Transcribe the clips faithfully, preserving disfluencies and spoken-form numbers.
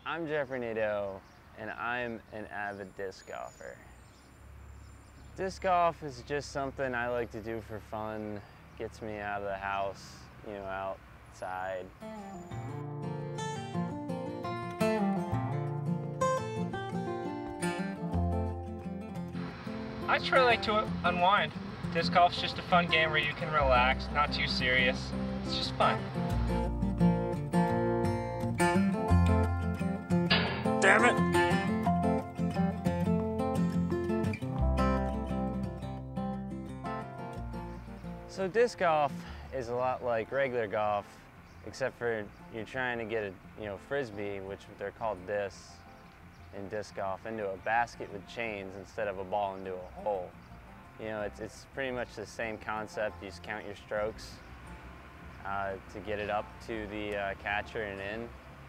I'm Jeffrey Nadeau, and I'm an avid disc golfer. Disc golf is just something I like to do for fun. Gets me out of the house, you know, outside. I just really like to unwind. Disc golf's just a fun game where you can relax, not too serious. It's just fun. Damn it! So disc golf is a lot like regular golf, except for you're trying to get a you know frisbee, which they're called discs in disc golf, into a basket with chains instead of a ball into a hole. You know, it's, it's pretty much the same concept. You just count your strokes uh, to get it up to the uh, catcher and in.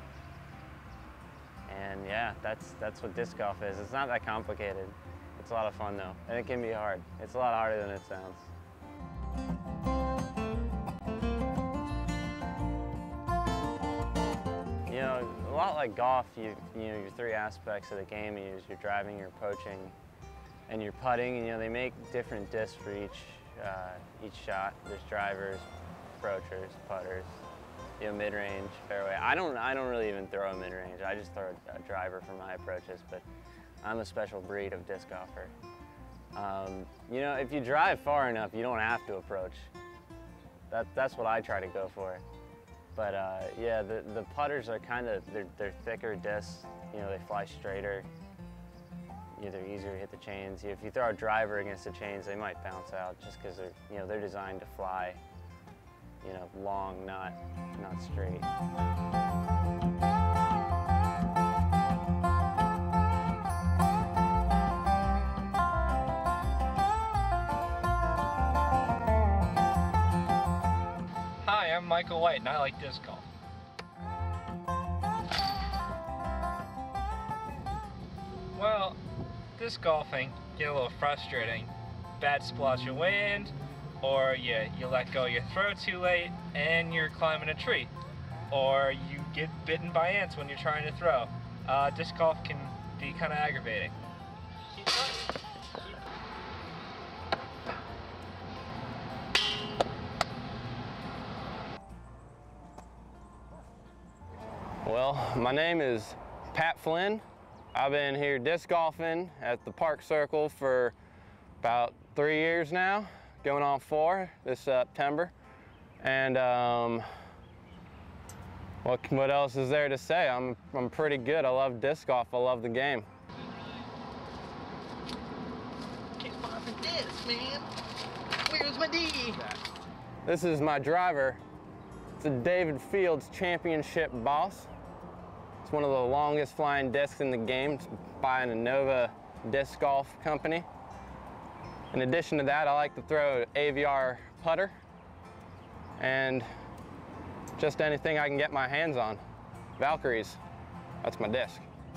And yeah, that's, that's what disc golf is. It's not that complicated. It's a lot of fun though, and it can be hard. It's a lot harder than it sounds. You know, a lot like golf, you, you know, your three aspects of the game, you use your driving, your approaching, and your putting. And, you know, they make different discs for each, uh, each shot. There's drivers, approachers, putters, you know, mid-range, fairway. I don't, I don't really even throw a mid-range. I just throw a, a driver for my approaches, but I'm a special breed of disc golfer. Um, you know, if you drive far enough, you don't have to approach. That, that's what I try to go for. But uh, yeah, the, the putters are kind of, they're, they're thicker discs. You know, they fly straighter. You know, they're easier to hit the chains. If you throw a driver against the chains, they might bounce out just because they're, you know, they're designed to fly, you know, long, not, not straight. Hi, I'm Michael White and I like disc golf. Well, disc golfing get a little frustrating. Bad splash of wind, or you, you let go of your throw too late and you're climbing a tree. Or you get bitten by ants when you're trying to throw. Uh, disc golf can be kind of aggravating. Keep going. Well, my name is Pat Flynn. I've been here disc golfing at the Park Circle for about three years now, going on four this September. And um, what, what else is there to say? I'm, I'm pretty good. I love disc golf. I love the game. Can't find the disc, man. Where's my D? This is my driver. It's a David Fields Championship Boss. It's one of the longest flying discs in the game. It's by an Innova Disc Golf Company. In addition to that, I like to throw an A V R putter and just anything I can get my hands on. Valkyries, that's my disc.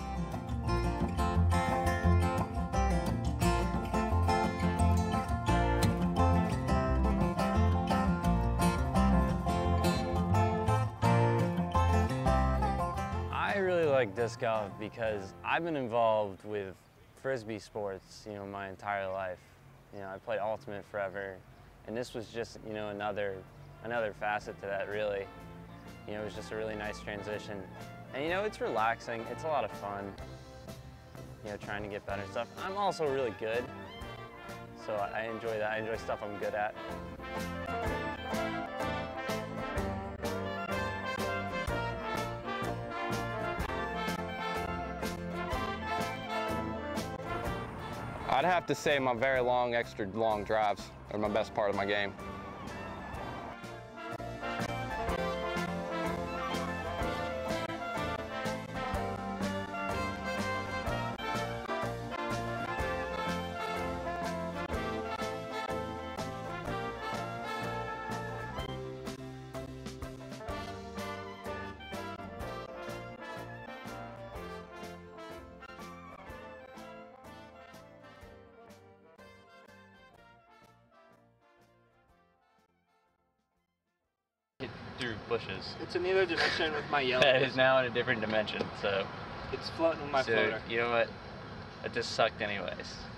I really like disc golf because I've been involved with frisbee sports, you know, my entire life. You know, I played ultimate forever, and this was just, you know, another another facet to that, really. You know, it was just a really nice transition. And you know, it's relaxing, it's a lot of fun, you know, trying to get better stuff. I'm also really good, so I enjoy that. I enjoy stuff I'm good at. I'd have to say my very long, extra long drives are my best part of my game. Through bushes. It's in the other dimension with my yellow. That is now in a different dimension, so It's floating with my So, floater. you know what? It just sucked anyways.